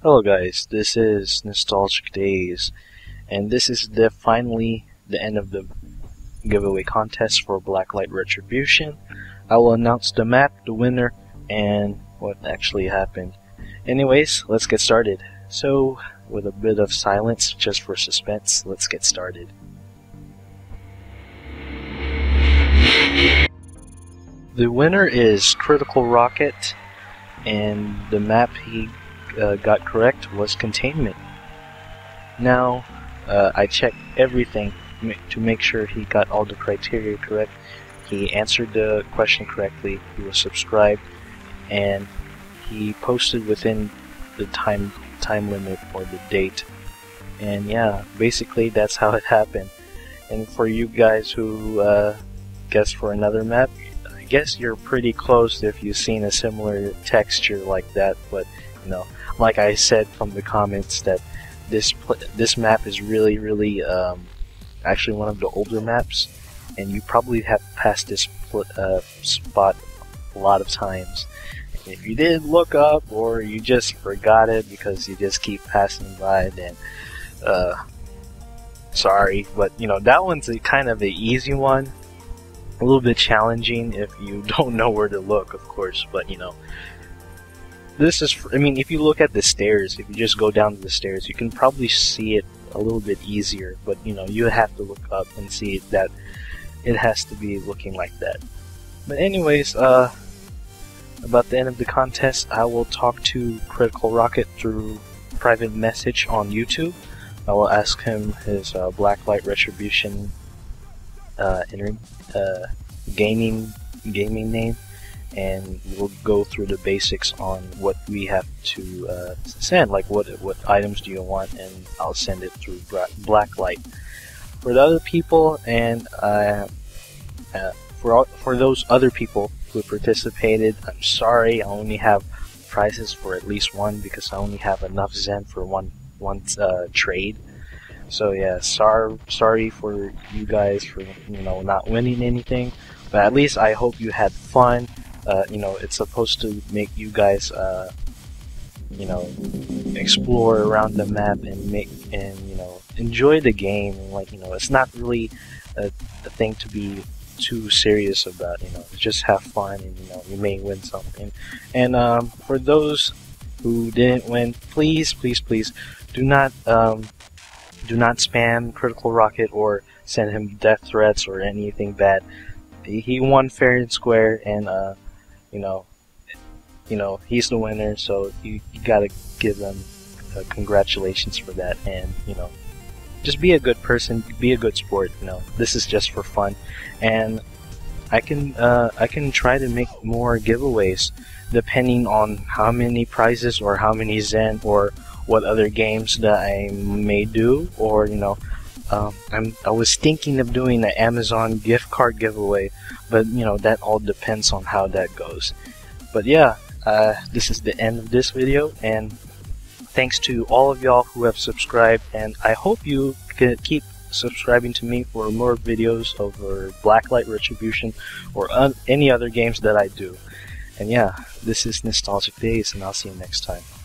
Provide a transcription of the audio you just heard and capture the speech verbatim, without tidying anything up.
Hello guys, this is Nostalgic Days, and this is the finally the end of the giveaway contest for Blacklight Retribution. I will announce the map, the winner, and what actually happened. Anyways, let's get started. So, with a bit of silence just for suspense, let's get started. The winner is Critical Rocket, and the map he Uh, got correct was Containment. Now, uh, I checked everything to make sure he got all the criteria correct. He answered the question correctly, he was subscribed, and he posted within the time time limit or the date. And yeah, basically that's how it happened. And for you guys who uh, guessed for another map, I guess you're pretty close if you've seen a similar texture like that, but you know, like I said from the comments, that this this map is really, really um, actually one of the older maps, and you probably have passed this uh, spot a lot of times. And if you didn't look up, or you just forgot it because you just keep passing by, then uh, sorry, but you know, that one's a kind of an easy one, a little bit challenging if you don't know where to look, of course, but you know. This is, I mean, if you look at the stairs, if you just go down the stairs, you can probably see it a little bit easier, but you know, you have to look up and see that it has to be looking like that. But anyways, uh, about the end of the contest, I will talk to Critical Rocket through private message on YouTube. I will ask him his uh, Blacklight Retribution uh, uh, gaming gaming name, and we'll go through the basics on what we have to uh, send, like what what items do you want, and I'll send it through Blacklight. For the other people, and uh, uh, for all, for those other people who participated, I'm sorry, I only have prizes for at least one because I only have enough Zen for one one uh, trade. So yeah, sorry sorry for you guys for you know not winning anything, but at least I hope you had fun. Uh, you know, it's supposed to make you guys, uh, you know, explore around the map and make and you know enjoy the game. Like you know, it's not really a, a thing to be too serious about. You know, just have fun, and you know, you may win something. And um, for those who didn't win, please, please, please, do not um, do not spam Critical Rocket or send him death threats or anything bad. He won fair and square, and uh. You know, you know he's the winner, so you, you gotta give them uh, congratulations for that, and you know, just be a good person, be a good sport. You know, this is just for fun, and I can uh, I can try to make more giveaways depending on how many prizes or how many Zen or what other games that I may do, or you know. Um, I'm, I was thinking of doing an Amazon gift card giveaway, but you know that all depends on how that goes. But yeah, uh, this is the end of this video, and thanks to all of y'all who have subscribed, and I hope you can keep subscribing to me for more videos over Blacklight Retribution or any other games that I do. And yeah, this is Nostalgic Days, and I'll see you next time.